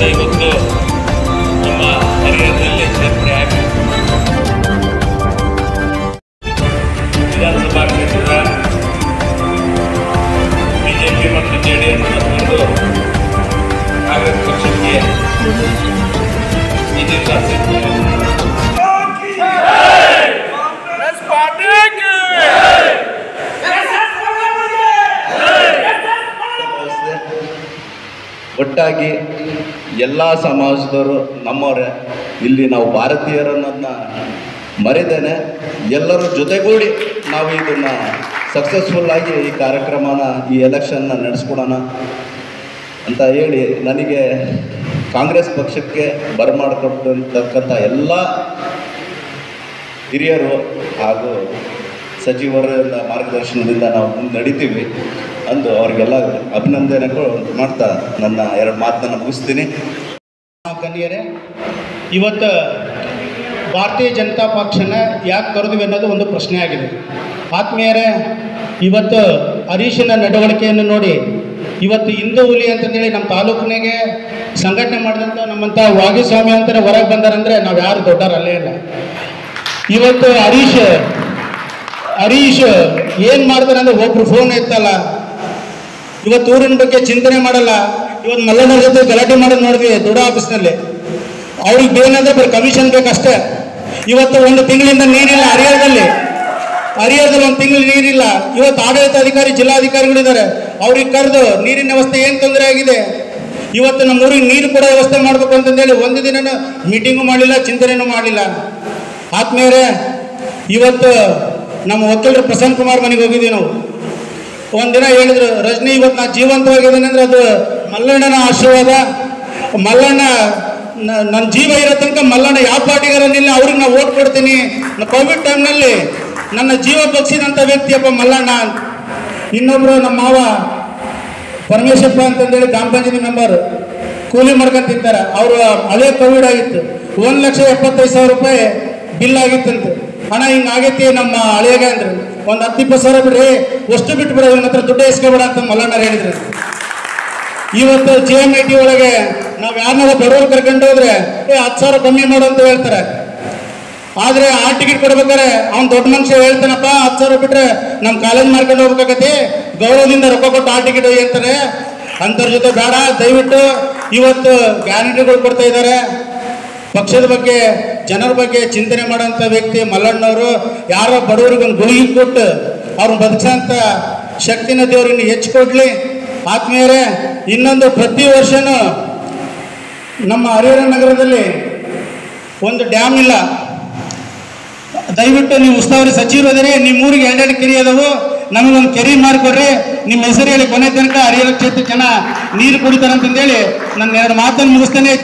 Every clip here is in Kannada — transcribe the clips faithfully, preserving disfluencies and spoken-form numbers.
ಇವತ್ತು ನಮ್ಮ ಹರಿಹರದಲ್ಲಿ ಸೇರ್ಪಡೆ ಆಗಿ ವಿಧಾನಸಭಾ ಕ್ಷೇತ್ರದ ಬಿಜೆಪಿ ಮತ್ತು ಜೆ ಡಿ ಎಸ್ ಮತ್ತು ಕಾಂಗ್ರೆಸ್ ಪಕ್ಷಕ್ಕೆ ಈ ದಿವಸ ಒಟ್ಟಾಗಿ ಎಲ್ಲ ಸಮಾಜದವರು ನಮ್ಮವರೇ. ಇಲ್ಲಿ ನಾವು ಭಾರತೀಯರನ್ನ ಮರೆದೇನೆ ಎಲ್ಲರೂ ಜೊತೆಗೂಡಿ ನಾವು ಇದನ್ನು ಸಕ್ಸಸ್ಫುಲ್ಲಾಗಿ ಈ ಕಾರ್ಯಕ್ರಮನ ಈ ಎಲೆಕ್ಷನ್ನ ನಡೆಸ್ಕೊಡೋಣ ಅಂತ ಹೇಳಿ ನನಗೆ ಕಾಂಗ್ರೆಸ್ ಪಕ್ಷಕ್ಕೆ ಬರಮಾಡಿಕೊಟ್ಟಂತಕ್ಕಂಥ ಎಲ್ಲ ಹಿರಿಯರು ಹಾಗೂ ಸಚಿವರ ಮಾರ್ಗದರ್ಶನದಿಂದ ನಾವು ಮುಂದೆ ನಡೀತೀವಿ ಅಂದು ಅವರಿಗೆಲ್ಲ ಅಭಿನಂದನೆಗಳು ಮಾಡ್ತಾ ನನ್ನ ಎರಡು ಮಾತನ್ನು ಮುಗಿಸ್ತೀನಿ. ಕನ್ಯರೇ, ಇವತ್ತು ಭಾರತೀಯ ಜನತಾ ಪಕ್ಷನ ಯಾಕೆ ಕರೆದ್ವಿ ಅನ್ನೋದು ಒಂದು ಪ್ರಶ್ನೆ ಆಗಿದೆ. ಆತ್ಮೀಯರೇ, ಇವತ್ತು ಹರೀಶನ ನಡವಳಿಕೆಯನ್ನು ನೋಡಿ ಇವತ್ತು ಹಿಂದೂ ಹುಲಿ ಅಂತಂದೇಳಿ ನಮ್ಮ ತಾಲೂಕಿನಾಗೆ ಸಂಘಟನೆ ಮಾಡಿದಂಥ ನಮ್ಮಂಥ ವಾಗೀಸ್ವಾಮಿ ಅಂತಾರೆ ಹೊರಗೆ ಬಂದಾರಂದರೆ ನಾವು ಯಾರು ದೊಡ್ಡರಲ್ಲೇ ಇಲ್ಲ. ಇವತ್ತು ಹರೀಶ್ ಹರೀಶ್ ಏನು ಮಾಡ್ತಾರೆ ಅಂದರೆ ಒಬ್ರು ಫೋನ್ ಎತ್ತಲ್ಲ, ಇವತ್ತು ಊರಿನ ಬಗ್ಗೆ ಚಿಂತನೆ ಮಾಡಲ್ಲ. ಇವತ್ತು ಮಲ್ಲಣ್ಣರ ಜೊತೆ ಗಲಾಟೆ ಮಾಡೋದು ನೋಡಿದ್ವಿ ದೊಡ್ಡ ಆಫೀಸ್ನಲ್ಲಿ. ಅವ್ರಿಗೆ ಬೇನಂದ್ರೆ ಬರೀ ಕಮಿಷನ್ ಬೇಕಷ್ಟೇ. ಇವತ್ತು ಒಂದು ತಿಂಗಳಿಂದ ನೀರಿಲ್ಲ ಹರಿಹರದಲ್ಲಿ ಹರಿಹರದಲ್ಲಿ ಒಂದು ತಿಂಗಳು ನೀರಿಲ್ಲ. ಇವತ್ತು ಆಡಳಿತಾಧಿಕಾರಿ ಜಿಲ್ಲಾಧಿಕಾರಿಗಳಿದ್ದಾರೆ, ಅವ್ರಿಗೆ ಕರೆದು ನೀರಿನ ವ್ಯವಸ್ಥೆ ಏನು ತೊಂದರೆ ಆಗಿದೆ, ಇವತ್ತು ನಮ್ಮ ಊರಿಗೆ ನೀರು ಕೂಡ ವ್ಯವಸ್ಥೆ ಮಾಡಬೇಕು ಅಂತಂದೇಳಿ ಒಂದು ದಿನ ಮೀಟಿಂಗು ಮಾಡಲಿಲ್ಲ, ಚಿಂತನೆಯೂ ಮಾಡಲಿಲ್ಲ. ಆತ್ಮೀಯರೇ, ಇವತ್ತು ನಮ್ಮ ವಕೀಲರು ಪ್ರಸನ್ನ ಕುಮಾರ್ ಮನೆಗೆ ಹೋಗಿದ್ದೀವಿ ನಾವು. ಒಂದಿನ ಹೇಳಿದ್ರು, ರಜನಿ ಇವತ್ತು ನಾ ಜೀವಂತವಾಗಿದ್ದೇನೆ ಅಂದರೆ ಅದು ಮಲ್ಲಣ್ಣನ ಆಶೀರ್ವಾದ. ಮಲ್ಲಣ್ಣ ನನ್ನ ಜೀವ ಇರೋ ತನಕ ಮಲ್ಲಣ್ಣ ಯಾವ ಪಾರ್ಟಿಗಾರನಿಲ್ಲ, ಅವ್ರಿಗೆ ನಾವು ಓಟ್ ಕೊಡ್ತೀನಿ. ಕೋವಿಡ್ ಟೈಮ್ನಲ್ಲಿ ನನ್ನ ಜೀವ ಬಗ್ಸಿದಂಥ ವ್ಯಕ್ತಿಯಪ್ಪ ಮಲ್ಲಣ್ಣ. ಇನ್ನೊಬ್ಬರು ನಮ್ಮ ಮಾವ ಪರಮೇಶಪ್ಪ ಅಂತಂದೇಳಿ ಗ್ರಾಮ ಪಂಚಾಯತಿ ಮೆಂಬರ್ ಕೂಲಿ ಮಾಡ್ಕೊಂಡು ತಿಂತಾರೆ. ಅವರು ಹಳೆ ಕೋವಿಡ್ ಆಗಿತ್ತು, ಒಂದು ಲಕ್ಷ ಎಪ್ಪತ್ತೈದು ಸಾವಿರ ರೂಪಾಯಿ ಬಿಲ್ ಆಗಿತ್ತಂತೆ. ಹಣ ಹಿಂಗೆ ಆಗೈತಿ ನಮ್ಮ ಹಳೆಯಾಗ ಅಂದ್ರೆ ಒಂದು ಹತ್ತು ಇಪ್ಪತ್ತು ಸಾವಿರ ಬಿಡ್ರಿ, ಅಷ್ಟು ಬಿಟ್ಟು ಬಿಡ, ಇವನ ಹತ್ರ ದುಡ್ಡು ಇಸ್ಕೊಬೇಡ ಅಂತ ಮಲ್ಲಣ್ಣರು ಹೇಳಿದ್ರು. ಇವತ್ತು ಜೆ ಎಮ್ ಐ ಟಿ ಒಳಗೆ ನಾವು ಯಾರನ್ನಾರ ಬಡವರು ಕರ್ಕೊಂಡು ಹೋದ್ರೆ ಏ ಹತ್ತು ಸಾವಿರ ಕಮ್ಮಿ ಮಾಡು ಅಂತ ಹೇಳ್ತಾರೆ. ಆದರೆ ಆ ಟಿಕೆಟ್ ಕೊಡ್ಬೇಕಾರೆ ಅವ್ನು ದೊಡ್ಡ ಮನುಷ್ಯ ಹೇಳ್ತಾನಪ್ಪ, ಹತ್ತು ಸಾವಿರ ಬಿಟ್ರೆ ನಮ್ಮ ಕಾಲೇಜ್ ಮಾಡ್ಕೊಂಡು ಹೋಗ್ಬೇಕಾಗತ್ತೆ, ಗೌರವದಿಂದ ರೊಕ್ಕ ಕೊಟ್ಟು ಆ ಟಿಕೆಟ್ ಹೋಗಿ ಅಂತಾರೆ. ಅಂಥವ್ರ ಜೊತೆ ಬೇಡ, ದಯವಿಟ್ಟು ಇವತ್ತು ಗ್ಯಾರಂಟಿಗಳು ಕೊಡ್ತಾ ಇದ್ದಾರೆ. ಪಕ್ಷದ ಬಗ್ಗೆ ಜನರ ಬಗ್ಗೆ ಚಿಂತನೆ ಮಾಡೋಂಥ ವ್ಯಕ್ತಿ ಮಲ್ಲಣ್ಣವರು. ಯಾರೋ ಬಡವರಿಗೆ ಒಂದು ಗುಳಿಗೆ ಕೊಟ್ಟು ಅವ್ರನ್ನ ಬದುಕಿಸೋಂಥ ಶಕ್ತಿನ ದೇವರನ್ನು ಹೆಚ್ಚು ಕೊಡಲಿ. ಆತ್ಮೀಯರೇ, ಇನ್ನೊಂದು ಪ್ರತಿ ವರ್ಷವೂ ನಮ್ಮ ಹರಿಹರ ನಗರದಲ್ಲಿ ಒಂದು ಡ್ಯಾಮ್ ಇಲ್ಲ. ದಯವಿಟ್ಟು ನೀವು ಉಸ್ತುವಾರಿ ಸಚಿವರು ಅದರಿ, ನಿಮ್ಮ ಊರಿಗೆ ಎರಡೆರಡು ಕೆರೆ ಅದಾವು, ನಮಗೊಂದು ಕೆರೆ ಮಾಡಿಕೊಡ್ರಿ. ನಿಮ್ಮ ಹೆಸರು ಹೇಳಿ ಕೊನೆ ತನಕ ಹರಿಹರ ಕ್ಷೇತ್ರ ಜನ ನೀರು ಕುಡಿತಾರೆ ಅಂತಂದೇಳಿ ನನ್ನ ಎರಡು ಮಾತನ್ನು ಮುಗಿಸ್ತೇನೆ.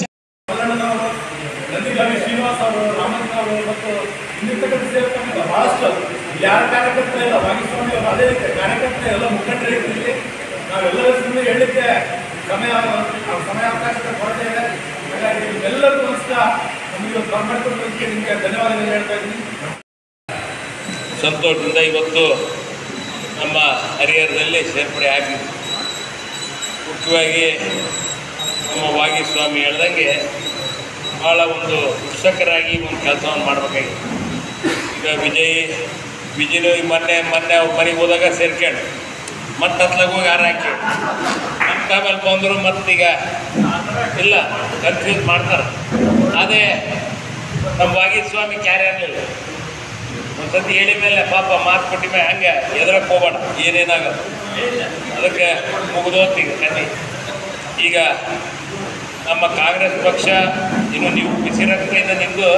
ಯಾರ ಕಾರ್ಯಕರ್ತ ಇಲ್ಲ, ವಾಗೀಸ್ವಾಮಿ ಅವರು ಅದೇ ರೀತಿ ಕಾರ್ಯಕರ್ತ ಎಲ್ಲ ಮುಖಂಡರಿಗೆ ನಾವೆಲ್ಲರೂ ಸುಮ್ಮನೆ ಹೇಳಲಿಕ್ಕೆ ಸಮಯ ಸಮಯಾವಕಾಶದ ಕೊರತೆ ಇದೆ. ಹಾಗಾಗಿ ಎಲ್ಲರಿಗೂ ಅನಿಸ್ತ ನಮಗೆ ಮಾಡ್ಕೊಳ್ಳೋದಕ್ಕೆ ನಿಮಗೆ ಧನ್ಯವಾದಗಳು ಹೇಳ್ತಾ ಇದ್ದೀನಿ. ಸಂತೋಷದಿಂದ ಇವತ್ತು ನಮ್ಮ ಹರಿಹರದಲ್ಲಿ ಸೇರ್ಪಡೆ ಆಗಿದೆ. ಮುಖ್ಯವಾಗಿ ನಮ್ಮ ವಾಗೀಸ್ವಾಮಿ ಹೇಳ್ದಂಗೆ ಭಾಳ ಒಂದು ಶಿಕ್ಷಕರಾಗಿ ಒಂದು ಕೆಲಸವನ್ನು ಮಾಡಬೇಕಾಗಿತ್ತು. ಈಗ ವಿಜಯ್ ವಿಜಯನು ಮೊನ್ನೆ ಮೊನ್ನೆ ಅವ್ರ ಮನೆಗೆ ಹೋದಾಗ ಸೇರ್ಕೊಂಡು ಮತ್ತೆ ಹತ್ಲಾಗ ಹೋಗಿ ಹಾರ ಹಾಕಿ ಮತ್ತೆ ಆಮೇಲೆ ಬಂದರು ಮತ್ತೀಗ ಇಲ್ಲ ಕನ್ಫ್ಯೂಸ್ ಮಾಡ್ತಾರೆ. ಅದೇ ನಮ್ಮ ವಾಗೀಸ್ವಾಮಿ ಕ್ಯಾರೆ ಅನ್ನಲಿಲ್ಲ. ಒಂದು ಸತಿ ಹೇಳಿ ಮೇಲೆ ಪಾಪ ಮಾತು ಕೊಟ್ಟಿ ಮೇಲೆ ಹಂಗೆ ಎದುರಕ್ಕೆ ಹೋಗೋಣ, ಏನೇನಾಗೋದು ಅದಕ್ಕೆ ಮುಗಿದೋತೀಗ ಕನ್ನಿ. ಈಗ ನಮ್ಮ ಕಾಂಗ್ರೆಸ್ ಪಕ್ಷ ಇನ್ನು ನೀವು ಬಿಸಿ ರಕ್ತದಿಂದ ನಿಮ್ಮದು,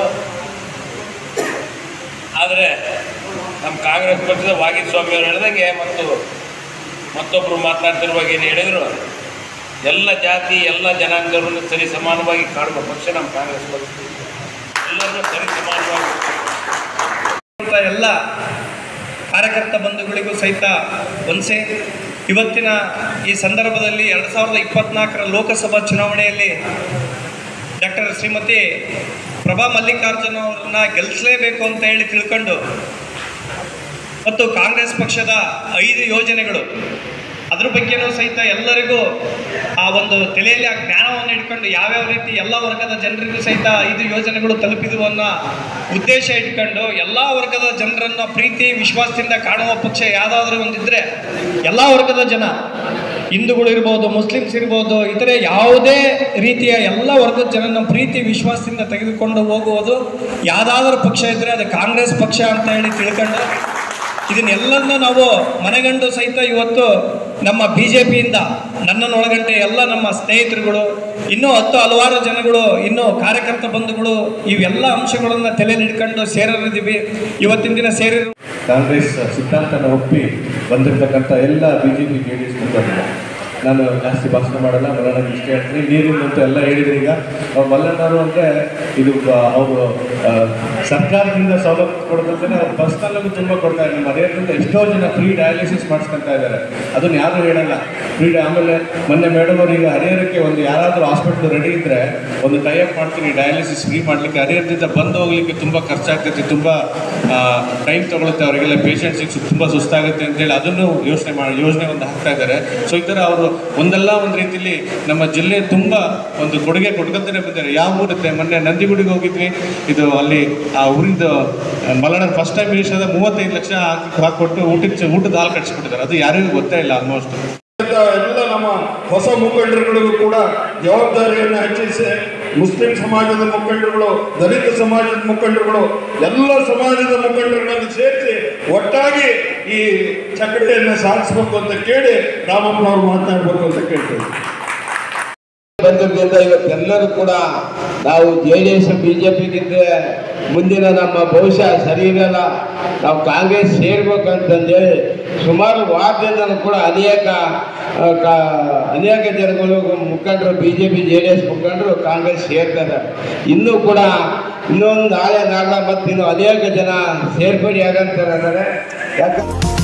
ಆದರೆ ನಮ್ಮ ಕಾಂಗ್ರೆಸ್ ಪಕ್ಷದ ವಾಗೀಸ್ವಾಮಿ ಅವರು ಹೇಳಿದಂಗೆ ಮತ್ತು ಮತ್ತೊಬ್ಬರು ಮಾತನಾಡ್ತಿರುವಾಗ ಏನು ಹೇಳಿದರು, ಎಲ್ಲ ಜಾತಿ ಎಲ್ಲ ಜನಾಂಗದವರನ್ನು ಸರಿ ಸಮಾನವಾಗಿ ಕಾಡುವ ಪಕ್ಷ ನಮ್ಮ ಕಾಂಗ್ರೆಸ್ ಪಕ್ಷ. ಎಲ್ಲರನ್ನೂ ಸರಿ ಸಮಾನವಾಗಿ ಎಲ್ಲ ಕಾರ್ಯಕರ್ತ ಬಂಧುಗಳಿಗೂ ಸಹಿತ ವಂದಿಸಿ, ಇವತ್ತಿನ ಈ ಸಂದರ್ಭದಲ್ಲಿ ಎರಡು ಸಾವಿರದ ಇಪ್ಪತ್ತ್ನಾಲ್ಕರ ಲೋಕಸಭಾ ಚುನಾವಣೆಯಲ್ಲಿ ಡಾಕ್ಟರ್ ಶ್ರೀಮತಿ ಪ್ರಭಾ ಮಲ್ಲಿಕಾರ್ಜುನ ಅವರನ್ನ ಗೆಲ್ಲಿಸಲೇಬೇಕು ಅಂತ ಹೇಳಿ ತಿಳ್ಕೊಂಡು ಮತ್ತು ಕಾಂಗ್ರೆಸ್ ಪಕ್ಷದ ಐದು ಯೋಜನೆಗಳು ಅದ್ರ ಬಗ್ಗೆನೂ ಸಹಿತ ಎಲ್ಲರಿಗೂ ಆ ಒಂದು ತಲೆಯಲ್ಲಿ ಆ ಜ್ಞಾನವನ್ನು ಇಟ್ಕೊಂಡು ಯಾವ್ಯಾವ ರೀತಿ ಎಲ್ಲ ವರ್ಗದ ಜನರಿಗೂ ಸಹಿತ ಐದು ಯೋಜನೆಗಳು ತಲುಪಿದವು ಅನ್ನೋ ಉದ್ದೇಶ ಇಟ್ಕೊಂಡು ಎಲ್ಲ ವರ್ಗದ ಜನರನ್ನು ಪ್ರೀತಿ ವಿಶ್ವಾಸದಿಂದ ಕಾಣುವ ಪಕ್ಷ ಯಾವುದಾದ್ರೂ ಒಂದಿದ್ರೆ ಎಲ್ಲ ವರ್ಗದ ಜನ, ಹಿಂದೂಗಳು ಇರ್ಬೋದು, ಮುಸ್ಲಿಮ್ಸ್ ಇರ್ಬೋದು, ಇತರೆ ಯಾವುದೇ ರೀತಿಯ ಎಲ್ಲ ವರ್ಗದ ಜನನ ಪ್ರೀತಿ ವಿಶ್ವಾಸದಿಂದ ತೆಗೆದುಕೊಂಡು ಹೋಗುವುದು ಯಾವುದಾದ್ರೂ ಪಕ್ಷ ಇದ್ದರೆ ಅದು ಕಾಂಗ್ರೆಸ್ ಪಕ್ಷ ಅಂತ ಹೇಳಿ ತಿಳ್ಕೊಂಡು ಇದನ್ನೆಲ್ಲನೂ ನಾವು ಮನೆಗಂಡು ಸಹಿತ ಇವತ್ತು ನಮ್ಮ ಬಿ ಜೆ ಪಿಯಿಂದ ನನ್ನನ್ನೊಳಗಂಟೆ ಎಲ್ಲ ನಮ್ಮ ಸ್ನೇಹಿತರುಗಳು, ಇನ್ನೂ ಹತ್ತು ಹಲವಾರು ಜನಗಳು, ಇನ್ನೂ ಕಾರ್ಯಕರ್ತ ಬಂಧುಗಳು ಇವೆಲ್ಲ ಅಂಶಗಳನ್ನು ತಲೆಯಲ್ಲಿ ಇಟ್ಕೊಂಡು ಸೇರಿದ್ದೀವಿ. ಇವತ್ತಿನ ದಿನ ಸೇರಿರು ಕಾಂಗ್ರೆಸ್ ಸಿದ್ಧಾಂತನ ಒಪ್ಪಿ ಬಂದಿರತಕ್ಕಂಥ ಎಲ್ಲ B J P J D S ಮುಖಂಡರು. ನಾನು ಜಾಸ್ತಿ ಭಾಷಣ ಮಾಡಲ್ಲ, ಮಲ್ಲಣ್ಣ ಇಷ್ಟ ಹೇಳ್ತೀನಿ. ನೀರಿನಂತೂ ಎಲ್ಲ ಹೇಳಿದ್ರು. ಈಗ ಅವ್ರು ಮಲ್ಲಣ್ಣವರು ಅಂದರೆ ಇದು ಅವರು ಸರ್ಕಾರದಿಂದ ಸೌಲಭ್ಯ ಕೊಡೋದಂತೆ ಅವ್ರು ಪರ್ಸ್ನಲ್ಲಾಗೂ ತುಂಬ ಕೊಡ್ತಾ ಇದ್ದಾರೆ. ನಮ್ಮ ಅದೇರಿಂದ ಎಷ್ಟೋ ಜನ ಫ್ರೀ ಡಯಾಲಿಸಿಸ್ ಮಾಡಿಸ್ಕೊತಾ ಇದ್ದಾರೆ. ಅದನ್ನು ಯಾರೂ ಹೇಳಲ್ಲ ಫ್ರೀ. ಆಮೇಲೆ ಮೊನ್ನೆ ಮೇಡಮ್ ಅವರು ಈಗ ಹರಿಹರಕ್ಕೆ ಒಂದು ಯಾರಾದರೂ ಹಾಸ್ಪಿಟ್ಲ್ ರೆಡಿ ಇದ್ದರೆ ಒಂದು ಟೈಅಪ್ ಮಾಡ್ತೀನಿ ಡಯಾಲಿಸಿಸ್ ಫ್ರೀ ಮಾಡಲಿಕ್ಕೆ. ಹರಿಹರದಿಂದ ಬಂದು ಹೋಗ್ಲಿಕ್ಕೆ ತುಂಬ ಖರ್ಚಾಗ್ತೈತಿ, ತುಂಬ ಟೈಮ್ ತೊಗೊಳುತ್ತೆ ಅವರಿಗೆಲ್ಲ, ಪೇಷಂಟ್ಸಿಗೆ ತುಂಬ ಸುಸ್ತಾಗುತ್ತೆ ಅಂತೇಳಿ ಅದನ್ನು ಯೋಚನೆ ಮಾಡಿ ಯೋಜನೆ ಒಂದು ಹಾಕ್ತಾ ಇದ್ದಾರೆ. ಸೊ ಈ ಥರ ಅವರು ಒಂದಲ್ಲ ಒಂದು ರೀತಿಯಲ್ಲಿ ನಮ್ಮ ಜಿಲ್ಲೆ ತುಂಬ ಒಂದು ಕೊಡುಗೆ ಕೊಟ್ಕೊತಾನೆ ಬಂದಿದ್ದಾರೆ. ಯಾವ ಊರುತ್ತೆ, ಮೊನ್ನೆ ನಂದಿಗುಡಿಗೆ ಹೋಗಿದ್ವಿ. ಇದು ಅಲ್ಲಿ ಆ ಊರಿಂದ ಮಲ್ಲಣ್ಣ ಫಸ್ಟ್ ಟೈಮ್ ಮಿನಿಸ್ಟರ್ ಮೂವತ್ತೈದು ಲಕ್ಷ ಹಾಕಿ ಹಾಕೊಟ್ಟು ಊಟಕ್ಕೆ ಊಟದ ಹಾಲು ಕಟ್ಸಿಬಿಟ್ಟಿದ್ದಾರೆ. ಅದು ಯಾರಿಗೂ ಗೊತ್ತೇ ಇಲ್ಲ ಆಲ್ಮೋಸ್ಟ್. ಎಲ್ಲ ನಮ್ಮ ಹೊಸ ಮುಖಂಡರುಗಳಿಗೂ ಕೂಡ ಜವಾಬ್ದಾರಿಯನ್ನು ಹೆಚ್ಚಿಸಿ ಮುಸ್ಲಿಂ ಸಮಾಜದ ಮುಖಂಡರುಗಳು, ದಲಿತ ಸಮಾಜದ ಮುಖಂಡರುಗಳು, ಎಲ್ಲ ಸಮಾಜದ ಮುಖಂಡರುಗಳನ್ನು ಸೇರಿಸಿ ಒಟ್ಟಾಗಿ ಈ ಚಕಟೆಯನ್ನು ಸಾಧಿಸಬೇಕು ಅಂತ ಕೇಳಿ ರಾಮಪ್ಪನವರು ಮಾತನಾಡಬೇಕು ಅಂತ ಕೇಳ್ತೇವೆ. ಬಂದಿದ್ದರಿಂದ ಇವತ್ತೆಲ್ಲರೂ ಕೂಡ ನಾವು J D S B J ಪಿಗಿಂತ ಮುಂದಿನ ನಮ್ಮ ಭವಿಷ್ಯ ಸರಿ ಇರಲ್ಲ, ನಾವು ಕಾಂಗ್ರೆಸ್ ಸೇರ್ಬೇಕಂತಂದೇಳಿ ಸುಮಾರು ವಾರದಿಂದಲೂ ಕೂಡ ಅನೇಕ ಅನೇಕ ಜನಗಳು ಮುಖಂಡರು B J P J D S ಮುಖಂಡರು ಕಾಂಗ್ರೆಸ್ ಸೇರ್ತಾರೆ. ಇನ್ನೂ ಕೂಡ ಇನ್ನೊಂದು ನಾಳೆ ನಾಳೆ ಮತ್ತು ಇನ್ನು ಅನೇಕ ಜನ ಸೇರ್ಪಡೆ ಆಗಂತಾರೆ. ಯಾಕಂದ್ರೆ